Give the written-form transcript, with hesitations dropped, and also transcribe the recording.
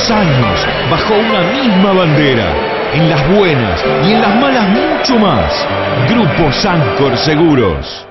Muchos años bajo una misma bandera. En las buenas y en las malas mucho más. Grupo Sancor Seguros.